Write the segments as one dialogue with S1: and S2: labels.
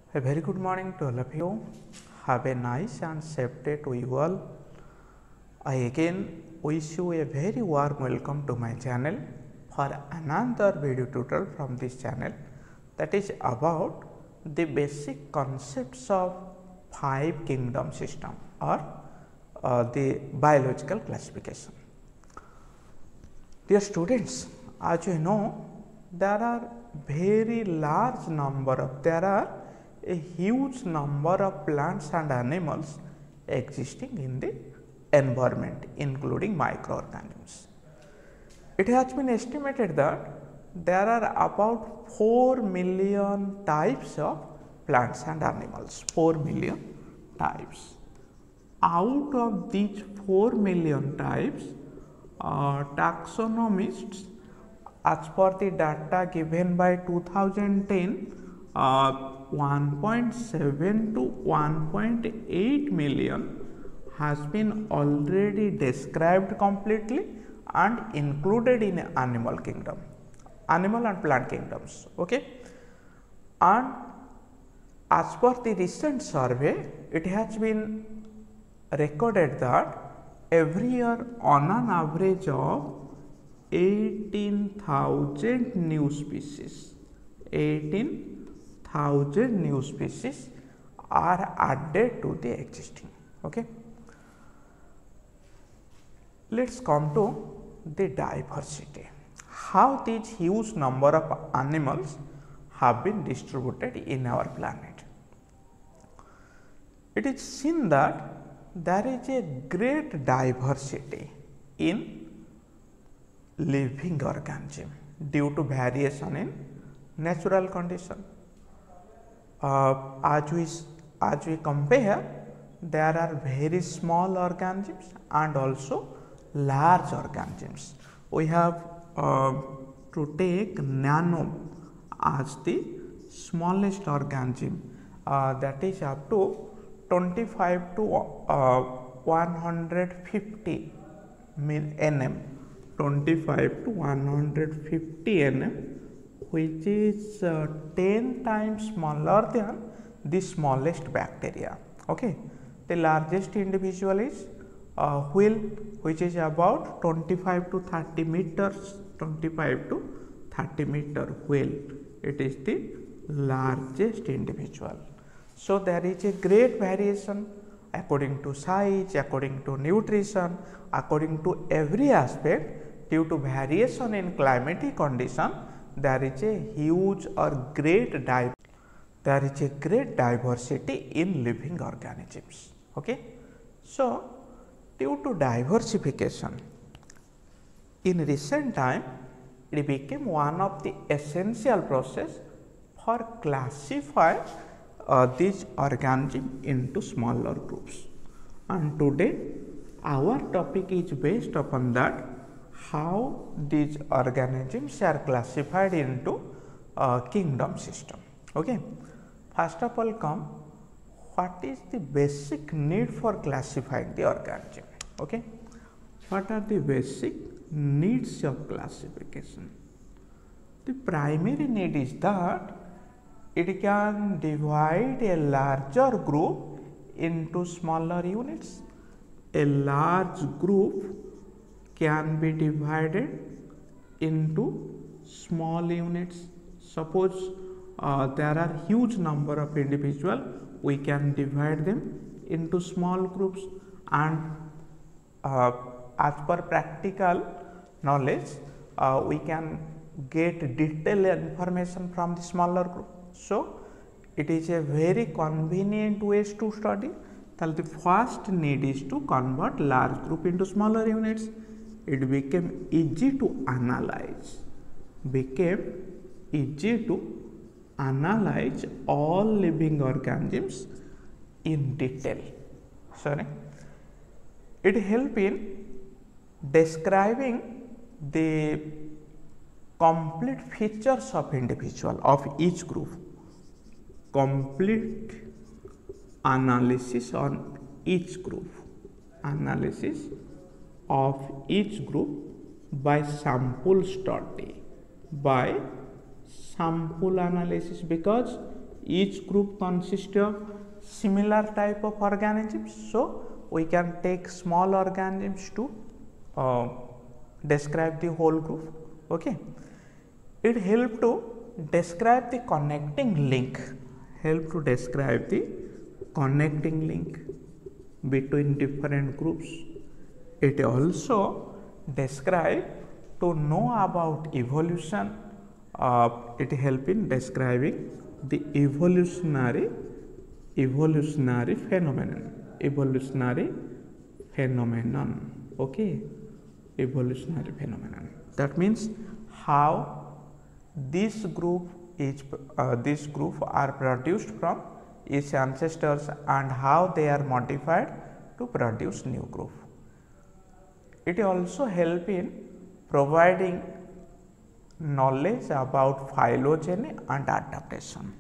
S1: A very good morning to all of you. Have a nice and safe day to you all. I again wish you a very warm welcome to my channel for another video tutorial from this channel, that is about the basic concepts of five kingdom system or the biological classification. Dear students, as you know, there are a huge number of plants and animals existing in the environment, including microorganisms. It has been estimated that there are about 4 million types of plants and animals, 4 million types. Out of these 4 million types, taxonomists, as per the data given by 2010, 1.7 to 1.8 million has been already described completely and included in animal kingdom, animal and plant kingdoms. Okay, and as per the recent survey, it has been recorded that every year on an average of 18,000 new species, 18,000 new species are added to the existing. Okay. Let us come to the diversity, how these huge number of animals have been distributed in our planet. It is seen that there is a great diversity in living organism due to variation in natural condition. As we compare, there are very small organisms and also large organisms. We have to take nano as the smallest organism, that is up to 25 to 150 nm, 25 to 150 nm, which is 10 times smaller than the smallest bacteria. Okay. The largest individual is whale, which is about 25 to 30 meters, 25 to 30 meter whale. It is the largest individual. So there is a great variation according to size, according to nutrition, according to every aspect. Due to variation in climatic condition, there is a huge or great diversity in living organisms. Okay. So due to diversification, in recent time, it became one of the essential process for classifying these organisms into smaller groups. And today, our topic is based upon that, how these organisms are classified into kingdom system. Okay. First of all, what is the basic need for classifying the organism? Okay. What are the basic needs of classification? The primary need is that it can divide a larger group into smaller units. A large group can be divided into small units. Suppose there are huge number of individuals, we can divide them into small groups, and as per practical knowledge, we can get detailed information from the smaller group. So it is a very convenient ways to study. The first need is to convert large group into smaller units. It became easy to analyze, all living organisms in detail. It help in describing the complete features of individual of each group, complete analysis on each group, analysis of each group by sample study, by sample analysis, because each group consists of similar type of organisms. So we can take small organisms to describe the whole group. Okay, it help to describe the connecting link, between different groups. It also describe to know about evolution. It help in describing the evolutionary phenomenon. Okay, evolutionary phenomenon. That means how this group are produced from its ancestors and how they are modified to produce new group. It also help in providing knowledge about phylogeny and adaptation.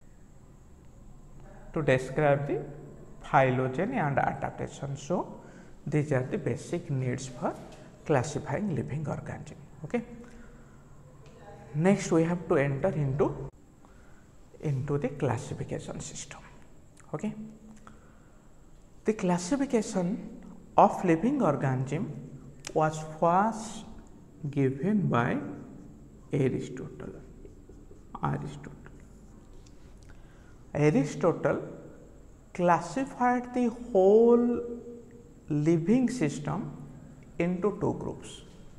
S1: To describe the phylogeny and adaptation. So these are the basic needs for classifying living organism. Okay. Next we have to enter into the classification system. Okay. The classification of living organism was first given by Aristotle. Aristotle classified the whole living system into two groups: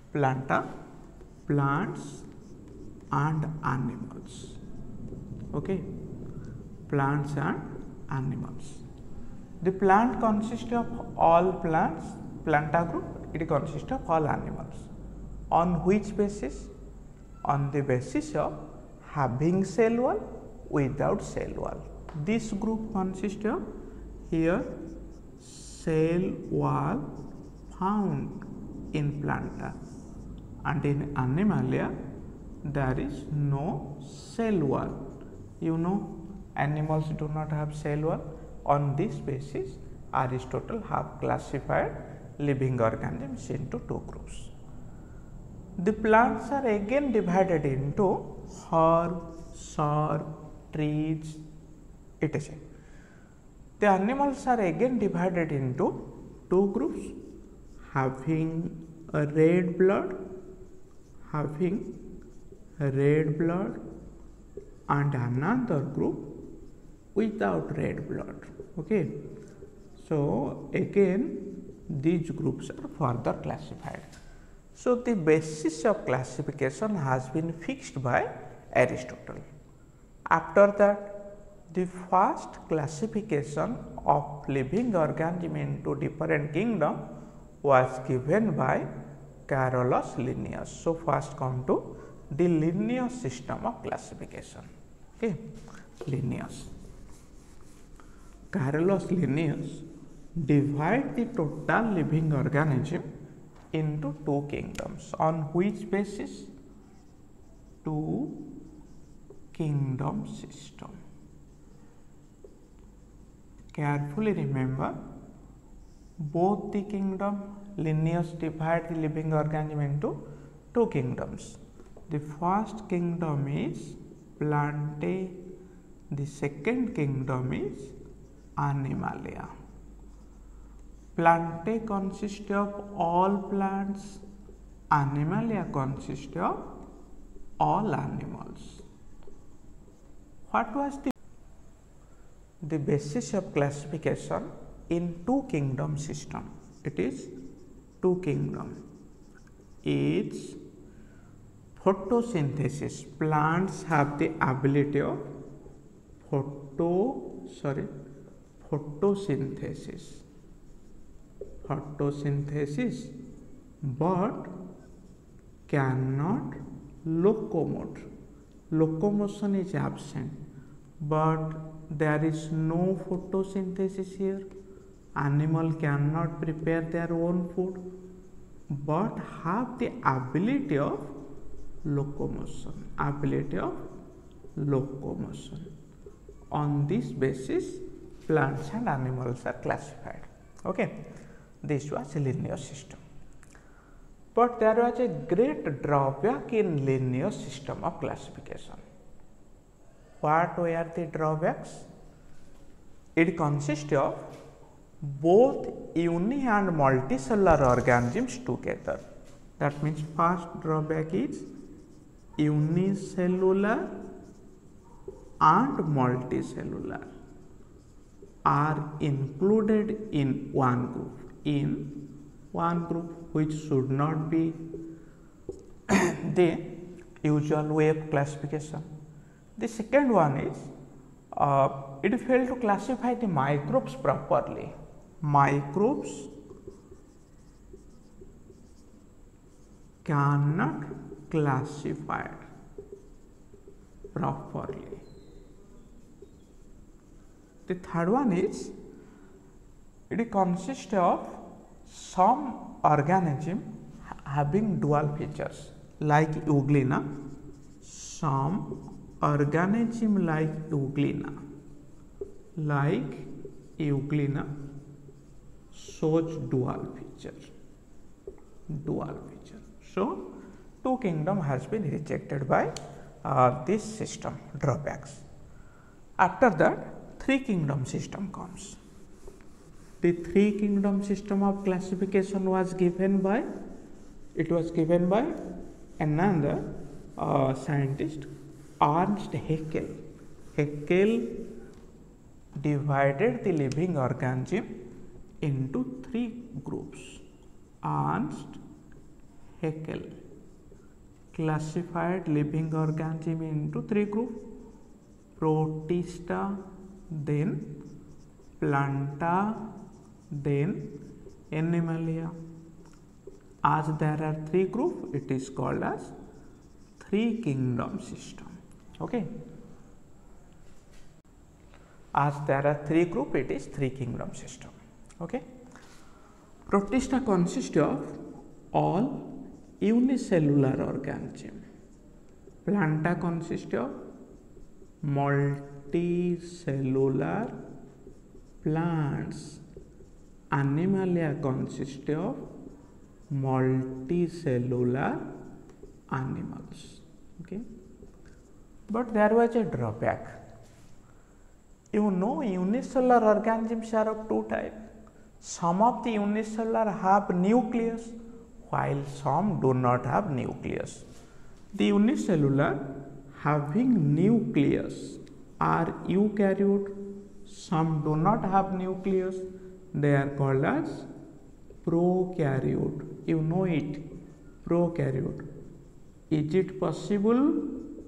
S1: plants and animals. Okay, plants and animals. The plant consists of all plants, planta group. It consists of all animals. On which basis? On the basis of having cell wall, without cell wall. This group consists of here cell wall found in planta, and in animalia there is no cell wall. You know, animals do not have cell wall. On this basis, Aristotle have classified living organisms into two groups. The plants are again divided into herb, shrub, trees, etc. The animals are again divided into two groups, having a red blood, and another group without red blood. Okay, so again these groups are further classified. So the basis of classification has been fixed by Aristotle. After that, the first classification of living organism into different kingdom was given by Carolus Linnaeus. So first come to the Linnaeus system of classification. Okay, Carolus Linnaeus divide the total living organism into two kingdoms. On which basis? Two kingdom system. Carefully remember, both the kingdom, Linnaeus divide the living organism into two kingdoms. The first kingdom is Plantae, the second kingdom is Animalia. Plantae consists of all plants, Animalia consists of all animals. What was the basis of classification in two kingdom system? It is two kingdom. It's photosynthesis. Plants have the ability of photosynthesis, but cannot locomote. Locomotion is absent, but there is no photosynthesis here. Animal cannot prepare their own food, but have the ability of locomotion. On this basis, plants and animals are classified. Okay, this was Linnaeus system. But there was a great drawback in Linnaeus system of classification. What were the drawbacks? It consists of both uni and multicellular organisms together. That means first drawback is unicellular and multicellular are included in one group, which should not be the usual way of classification. The second one is it failed to classify the microbes properly. Microbes cannot classify properly. The third one is it consists of some organism having dual features like Euglena. Some organism like Euglena shows dual feature. So, two kingdom has been rejected by this system drawbacks. After that, three kingdom system comes. The three kingdom system of classification was given by another scientist, Ernst Haeckel. Haeckel divided the living organism into three groups. Ernst Haeckel classified living organism into three groups: Protista, then Planta, then Animalia. As there are three groups, it is called as three kingdom system. Okay. As there are three groups, it is three kingdom system. Okay. Protista consists of all unicellular organism. Planta consists of multicellular plants. Animalia consists of multicellular animals. Okay. But there was a drawback. You know, unicellular organisms are of two types. Some of the unicellular have nucleus, while some do not have nucleus. The unicellular having nucleus are eukaryote. Some do not have nucleus. They are called as prokaryote. You know it, prokaryote. Is it possible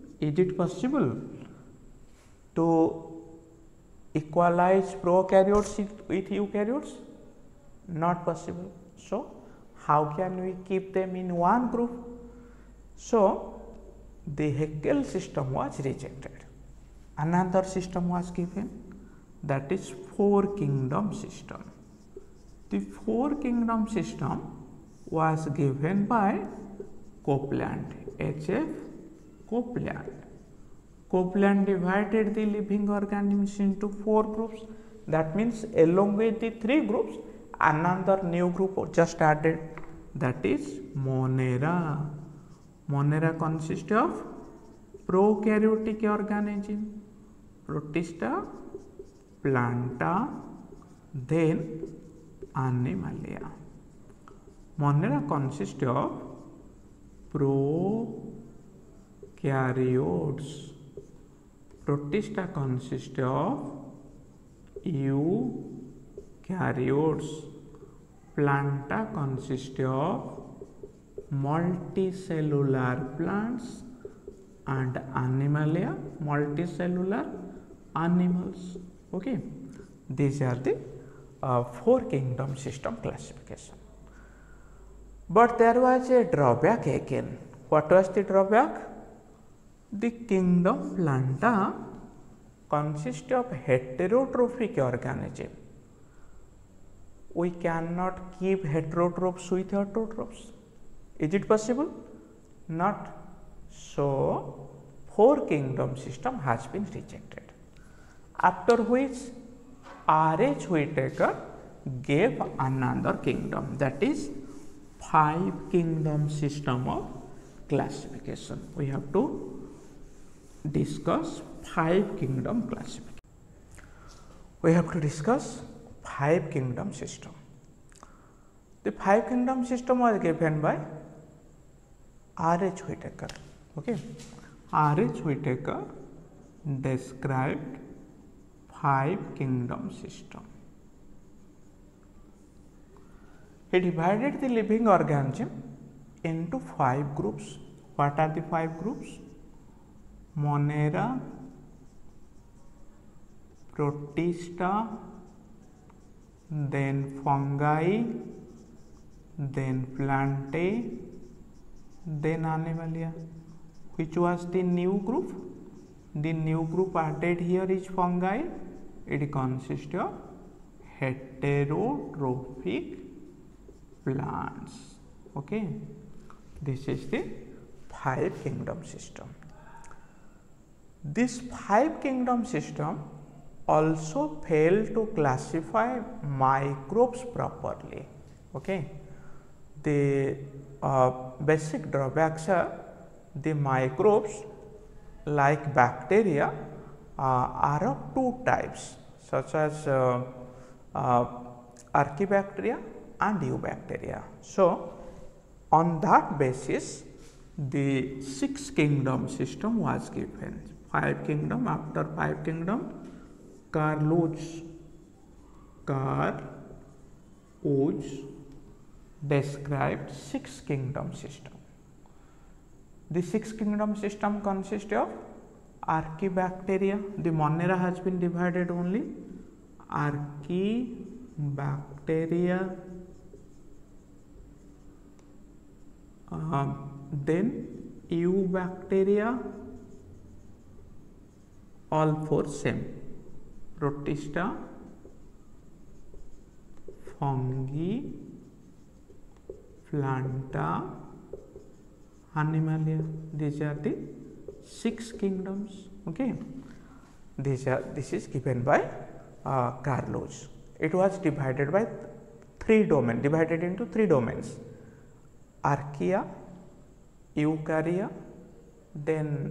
S1: to equalize prokaryotes with eukaryotes? Not possible. So, how can we keep them in one group? So, the Haeckel system was rejected. Another system was given, that is four kingdom system. The four kingdom system was given by Copeland, H.F. Copeland. Copeland divided the living organisms into four groups. That means along with the three groups, another new group just added, that is Monera. Monera consists of prokaryotic organism, Protista, Planta, then Animalia. Monera consists of prokaryotes. Protista consists of eukaryotes. Planta consists of multicellular plants, and Animalia multicellular animals. Okay, these are the four kingdom system classification. But there was a drawback again. What was the drawback? The kingdom Planta consists of heterotrophic organism. We cannot keep heterotrophs with autotrophs. Is it possible? Not. So, four kingdom system has been rejected. After which R.H. Whittaker gave another kingdom, that is five kingdom system of classification. We have to discuss five kingdom classification. We have to discuss five kingdom system. The five kingdom system was given by R.H. Whitaker. Okay, R.H. Whitaker described five kingdom system. He divided the living organism into five groups. What are the five groups? Monera, Protista, then fungi, then plantae, then Animalia. Which was the new group? The new group added here is fungi. It consists of heterotrophic plants. Okay, this is the five kingdom system. This five kingdom system also failed to classify microbes properly. Okay, the basic drawbacks are the microbes like bacteria are of two types, such as Archaebacteria and Eubacteria. So, on that basis, the six kingdom system was given. Five kingdom, after five kingdom, Carl Woese described six kingdom system. The six kingdom system consists of Archaebacteria. The Monera has been divided only. Archaebacteria, then Eubacteria, all four same. Protista, fungi, planta, Animalia. These are the six kingdoms. Okay, this is given by Carl Woese. It was divided by divided into three domains: Archaea, Eukarya, then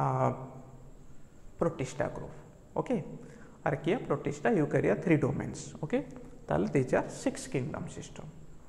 S1: Protista group. Okay, Archaea, Protista, Eukarya, three domains. Okay, these are six kingdom system.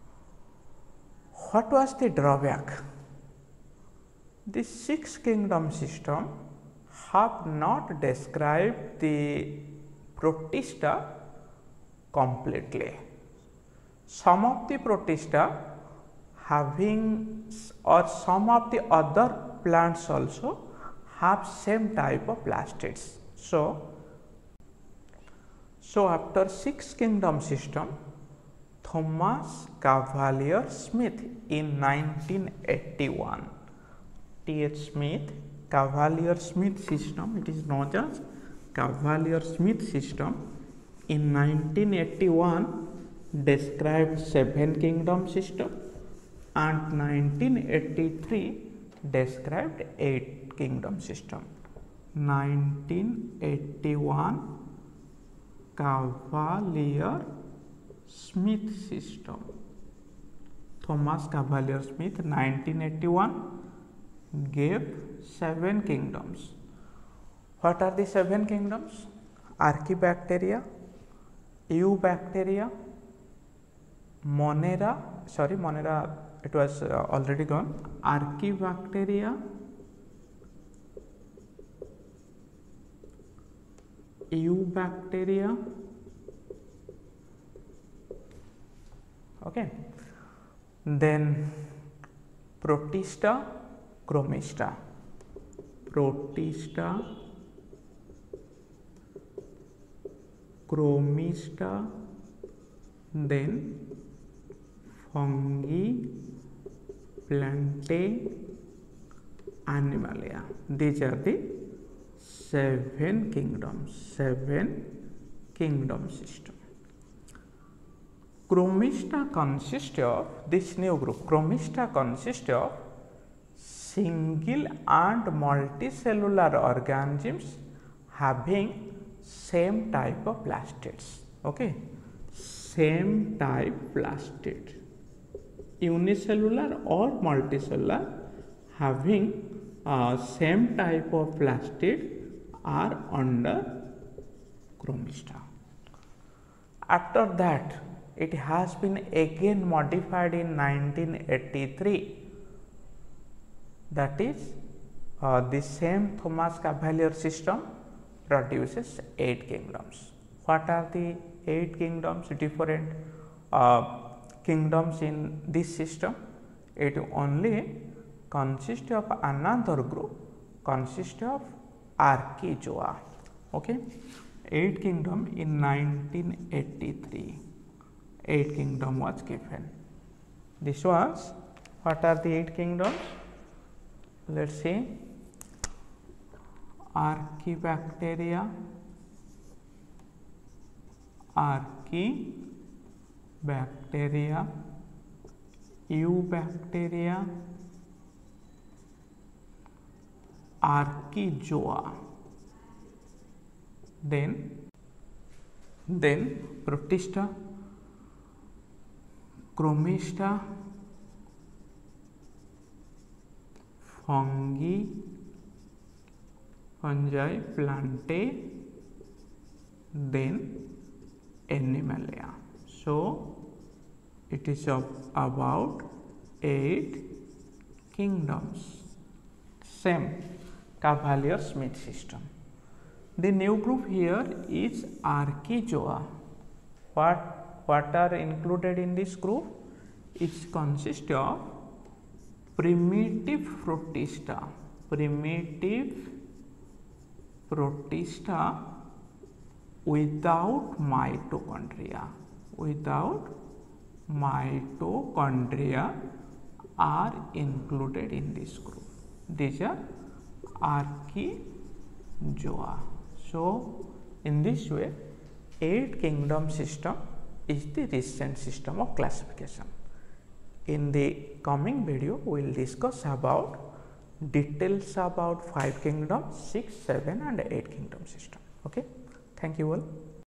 S1: What was the drawback? The six kingdom system have not described the Protista completely. Some of the Protista having, or some of the other plants also have same type of plastids. So after six kingdom system, Thomas Cavalier Smith in 1981, T.H. Smith, Cavalier Smith system, it is known as Cavalier Smith system, in 1981 described seven kingdom system, and 1983 described eight kingdom system. 1981 Cavalier Smith system. Thomas Cavalier Smith 1981 gave seven kingdoms. What are the seven kingdoms? Archaebacteria, Eubacteria, Monera, it was already gone. Archaebacteria, Eubacteria, okay, then Protista, Chromista, Protista, Chromista, then fungi, plantae, Animalia. These are the seven kingdom system. Chromista consists of, this new group, Chromista consists of single and multicellular organisms having same type of plastids. Okay, same type plastid, unicellular or multicellular having same type of plastid are under chromista. After that, it has been again modified in 1983. That is, the same Thomas Cavalier system produces 8 kingdoms. What are the 8 kingdoms? Different kingdoms in this system. It only consists of another group, consists of Archezoa. Okay, 8 kingdom in 1983. 8 kingdom was given. This was, what are the 8 kingdoms? Let's see. Archaebacteria, Eubacteria, Archezoa, then Protista, Chromista, fungi, Plantae, then Animalia. So it is about 8 kingdoms. Same Cavalier-Smith system. The new group here is Archezoa. What are included in this group? It consists of primitive Protista without mitochondria are included in this group. These are Archezoa. So in this way, 8 kingdom system is the recent system of classification. In the coming video, we will discuss about details about 5 kingdom, 6, 7 and 8 kingdom system. Okay, thank you all.